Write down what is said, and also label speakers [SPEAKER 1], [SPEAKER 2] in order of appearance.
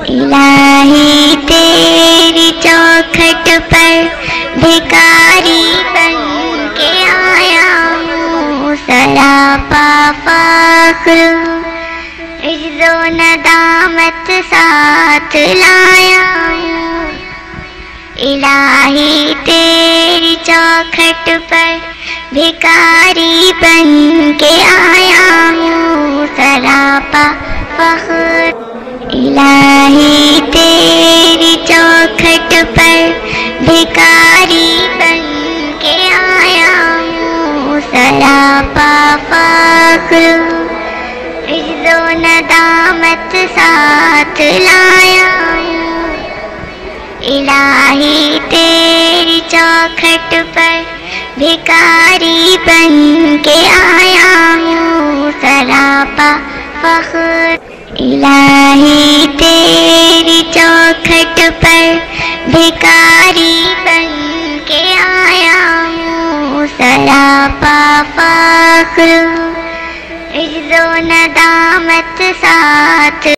[SPEAKER 1] الہی تیری چوکھٹ پر بھکاری بن کے آیا ہوں، سراپا فخر عجز و ندامت ساتھ لایا ہوں۔ الہی تیری چوکھٹ پر بھکاری بن کے آیا ہوں، سراپا فخر۔ الہی تیری چوکھٹ پر بھکاری بن کے آیا ہوں، سراپا فخر عجز و ندامت ساتھ لایا ہوں۔ الہی تیری چوکھٹ پر بھکاری بن کے آیا ہوں، سراپا فخر۔ الہی تیری چوکھٹ پر بھکاری بن کے آیا ہوں، سراپا فخر عجز و ندامت ساتھ